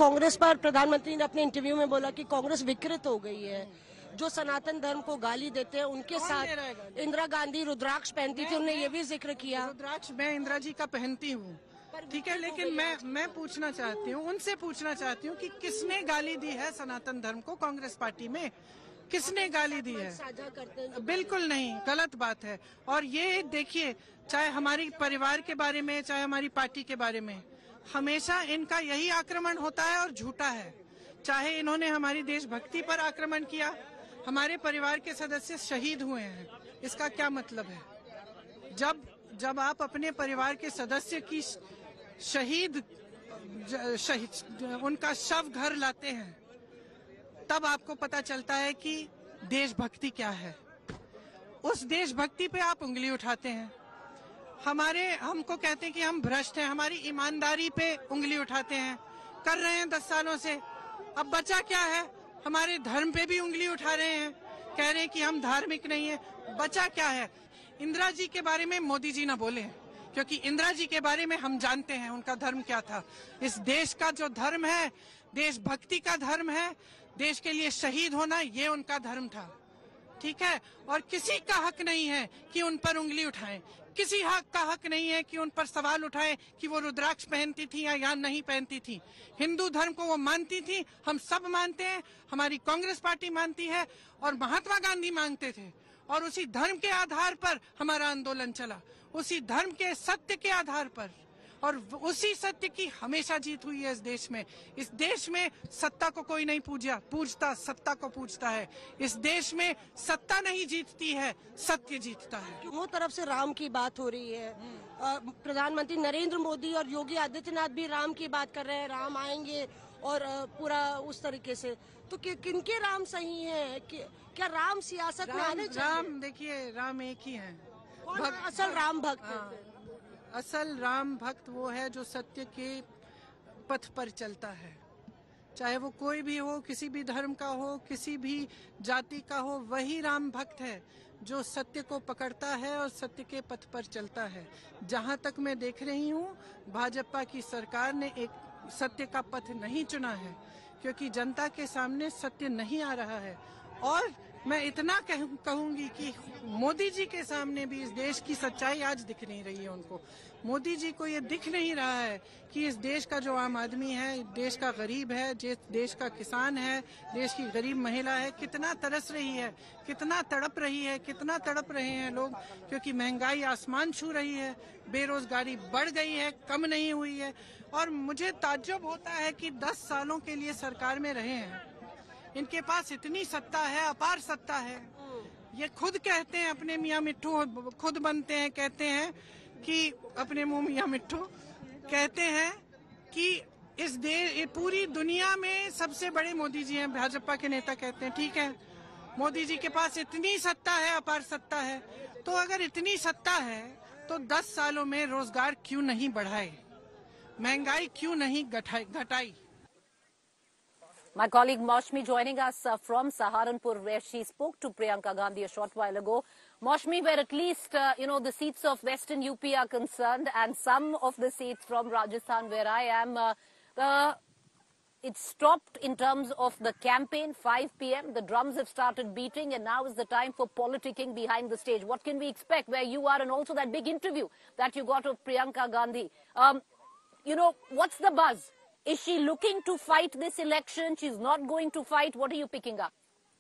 कांग्रेस पर प्रधानमंत्री ने अपने इंटरव्यू में बोला कि कांग्रेस विकृत हो गई है। जो सनातन धर्म को गाली देते हैं उनके साथ इंदिरा गांधी रुद्राक्ष पहनती थी, उन्होंने ये भी जिक्र किया। रुद्राक्ष मैं इंदिरा जी का पहनती हूँ, ठीक है, लेकिन मैं पूछना चाहती हूँ, उनसे पूछना चाहती हूँ कि किसने गाली दी है सनातन धर्म को कांग्रेस पार्टी में? किसने गाली दी है? साझा करते हैं। बिल्कुल नहीं, गलत बात है। और ये देखिए, चाहे हमारी परिवार के बारे में, चाहे हमारी पार्टी के बारे में, हमेशा इनका यही आक्रमण होता है और झूठा है। चाहे इन्होंने हमारी देशभक्ति पर आक्रमण किया, हमारे परिवार के सदस्य शहीद हुए हैं, इसका क्या मतलब है? जब आप अपने परिवार के सदस्य की शहीद उनका शव घर लाते हैं, तब आपको पता चलता है कि देशभक्ति क्या है। उस देशभक्ति पे आप उंगली उठाते हैं। हमको कहते हैं कि हम भ्रष्ट हैं, हमारी ईमानदारी पे उंगली उठाते हैं, कर रहे हैं 10 सालों से। अब बचा क्या है? हमारे धर्म पे भी उंगली उठा रहे हैं, कह रहे हैं कि हम धार्मिक नहीं है। बचा क्या है? इंदिरा जी के बारे में मोदी जी ना बोले, क्योंकि इंदिरा जी के बारे में हम जानते हैं उनका धर्म क्या था। इस देश का जो धर्म है, देशभक्ति का धर्म है, देश के लिए शहीद होना, ये उनका धर्म था, ठीक है। और किसी का हक नहीं है कि उन पर उंगली उठाएं, किसी का हक नहीं है कि उन पर सवाल उठाएं कि वो रुद्राक्ष पहनती थी या नहीं पहनती थी। हिंदू धर्म को वो मानती थी, हम सब मानते हैं, हमारी कांग्रेस पार्टी मानती है और महात्मा गांधी मानते थे। और उसी धर्म के आधार पर हमारा आंदोलन चला, उसी धर्म के सत्य के आधार पर, और उसी सत्य की हमेशा जीत हुई है इस देश में। इस देश में सत्ता को कोई नहीं पूजता, सत्ता को पूजता है। इस देश में सत्ता नहीं जीतती है, सत्य जीतता है। दोनों तरफ से राम की बात हो रही है। प्रधानमंत्री नरेंद्र मोदी और योगी आदित्यनाथ भी राम की बात कर रहे हैं, राम आएंगे और पूरा उस तरीके से। तो किनके राम सही है? क्या राम सियासत में आने चाहिए? राम देखिए, राम एक ही है। असल राम भक्त है। असल राम भक्त वो है जो सत्य के पथ पर चलता है, चाहे वो कोई भी हो, किसी भी धर्म का हो, किसी भी जाति का हो। वही राम भक्त है जो सत्य को पकड़ता है और सत्य के पथ पर चलता है। जहां तक मैं देख रही हूं, भाजपा की सरकार ने एक सत्य का पथ नहीं चुना है, क्योंकि जनता के सामने सत्य नहीं आ रहा है। और मैं इतना कहूंगी कि मोदी जी के सामने भी इस देश की सच्चाई आज दिख नहीं रही है उनको। मोदी जी को ये दिख नहीं रहा है कि इस देश का जो आम आदमी है, देश का गरीब है, देश का किसान है, देश की गरीब महिला है, कितना तरस रही है, कितना तड़प रही है, कितना तड़प रहे हैं लोग, क्योंकि महंगाई आसमान छू रही है, बेरोजगारी बढ़ गई है, कम नहीं हुई है। और मुझे ताज्जुब होता है कि 10 सालों के लिए सरकार में रहे हैं, इनके पास इतनी सत्ता है, अपार सत्ता है। ये खुद कहते हैं, अपने मियाँ मिट्ठू खुद बनते हैं, कहते हैं कि अपने मुंह मियाँ मिट्ठू कहते हैं कि पूरी दुनिया में सबसे बड़े मोदी जी हैं, भाजपा के नेता कहते हैं। ठीक है, मोदी जी के पास इतनी सत्ता है, अपार सत्ता है, तो अगर इतनी सत्ता है तो 10 सालों में रोजगार क्यों नहीं बढ़ाए, महंगाई क्यों नहीं घटाई। My colleague Maushmi joining us from Saharanpur, where she spoke to Priyanka Gandhi a short while ago. Maushmi, where at least, the seats of Western UP are concerned, and some of the seats from Rajasthan, where I am, it stopped in terms of the campaign, 5 p.m. The drums have started beating, and now is the time for politicking behind the stage. What can we expect where you are, and also that big interview that you got of Priyanka Gandhi? What's the buzz? Is she looking to fight this election? She's not going to fight. What are you picking up?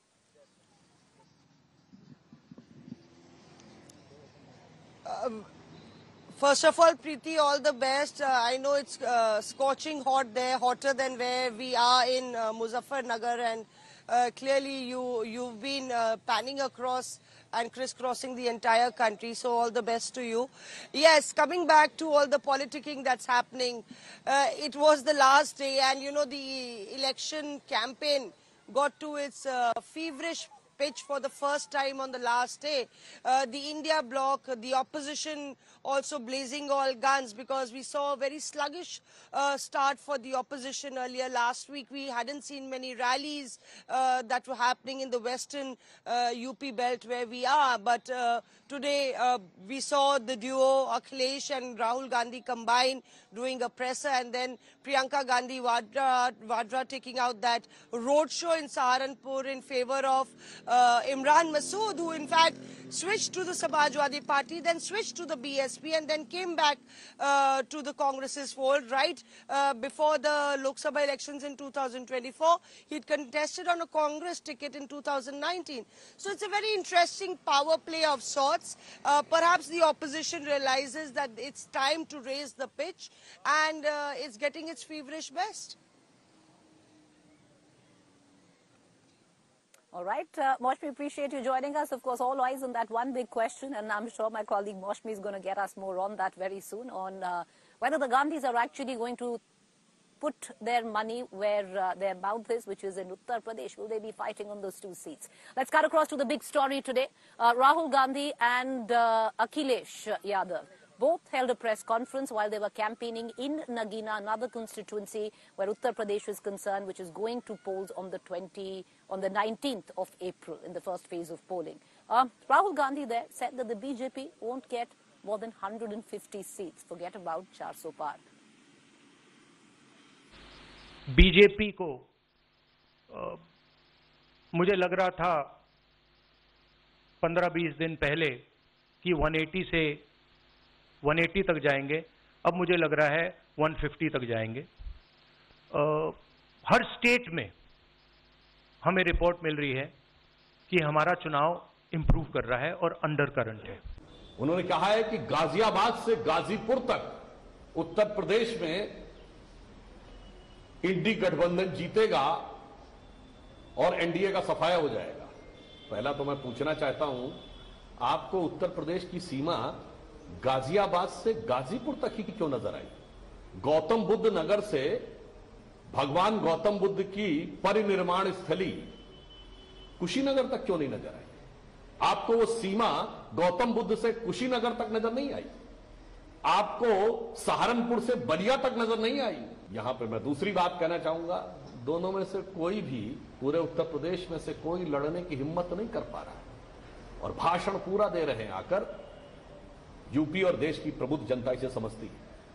First of all, Preeti, all the best. I know it's scorching hot there, hotter than where we are in Muzaffarnagar, and clearly you've been panning across and crisscrossing the entire country, so all the best to you. Yes, coming back to all the politicking that's happening, it was the last day, and the election campaign got to its feverish pitch for the first time on the last day. The India bloc, the opposition also blazing all guns, because we saw a very sluggish start for the opposition earlier last week. We hadn't seen many rallies that were happening in the western UP belt where we are, but today we saw the duo Akhilesh and Rahul Gandhi combine doing a presser, and then Priyanka Gandhi Vadra taking out that roadshow in Saharanpur in favor of Imran Masood, who in fact switched to the Samajwadi Party, then switched to the BSP, and then came back to the Congress's fold right before the Lok Sabha elections in 2024. He'd contested on a Congress ticket in 2019. So it's a very interesting power play of sorts. Perhaps the opposition realizes that it's time to raise the pitch, and it's getting its feverish best. All right, Maushmi, appreciate you joining us. Of course, all eyes on that one big question, and I'm sure my colleague Maushmi is going to get us more on that very soon, on whether the Gandhis are actually going to put their money where their mouth is, which is in Uttar Pradesh. Will they be fighting on those 2 seats? Let's cut across to the big story today. Rahul Gandhi and Akhilesh Yadav both held a press conference while they were campaigning in Nagina, another constituency where Uttar Pradesh is concerned, which is going to polls on the 19th of April in the first phase of polling. Rahul Gandhi there said that the BJP won't get more than 150 seats. Forget about 400 par. BJP को मुझे लग रहा था 15-20 दिन पहले कि 180 से 180 तक जाएंगे, अब मुझे लग रहा है 150 तक जाएंगे। हर स्टेट में हमें रिपोर्ट मिल रही है कि हमारा चुनाव इंप्रूव कर रहा है और अंडर करंट है। उन्होंने कहा है कि गाजियाबाद से गाजीपुर तक उत्तर प्रदेश में इंडी गठबंधन जीतेगा और एनडीए का सफाया हो जाएगा। पहला तो मैं पूछना चाहता हूं, आपको उत्तर प्रदेश की सीमा गाजियाबाद से गाजीपुर तक ही क्यों नजर आई? गौतम बुद्ध नगर से भगवान गौतम बुद्ध की परिनिर्माण स्थली कुशीनगर तक क्यों नहीं नजर आई? आपको वो सीमा गौतम बुद्ध से कुशीनगर तक नजर नहीं आई? आपको सहारनपुर से बलिया तक नजर नहीं आई? यहां पे मैं दूसरी बात कहना चाहूंगा, दोनों में से कोई भी, पूरे उत्तर प्रदेश में से कोई लड़ने की हिम्मत नहीं कर पा रहा है और भाषण पूरा दे रहे हैं आकर। यूपी और देश की प्रबुद्ध जनता इसे समझती है।